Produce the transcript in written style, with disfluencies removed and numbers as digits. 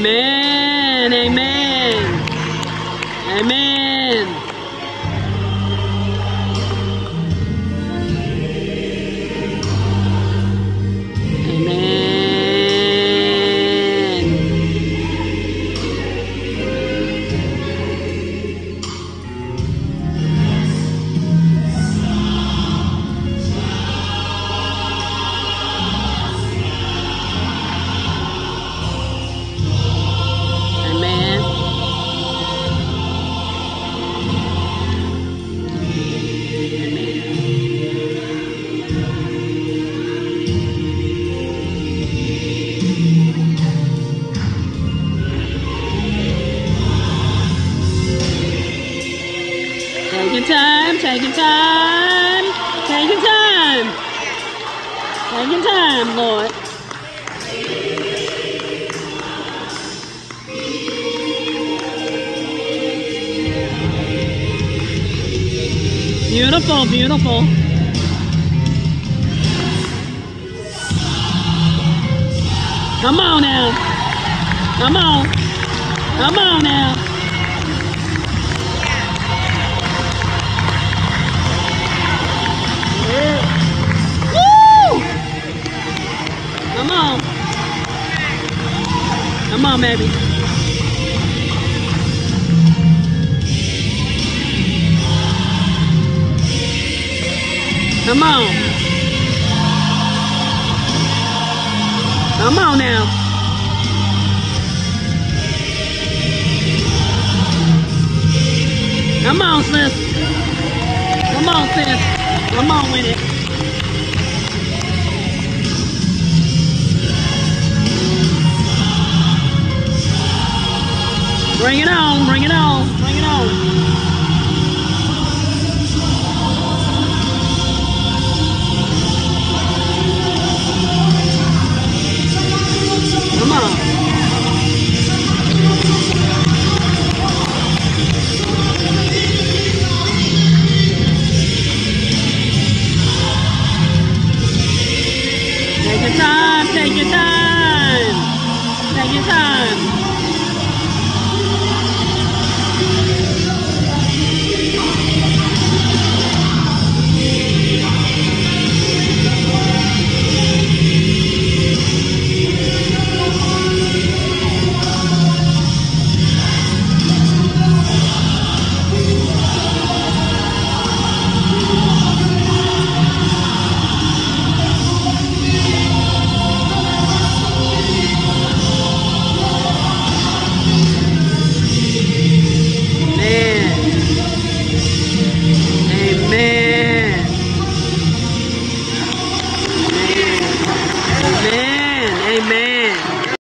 Amen. Amen. Amen. Take your time, take your time, take your time. Take your time, Lord. Beautiful, beautiful. Come on now. Come on. Come on now. Woo! Come on. Come on, baby. Come on. Come on now. Come on, sis. Come on, sis. Come on with it. Bring it on, bring it on, bring it on.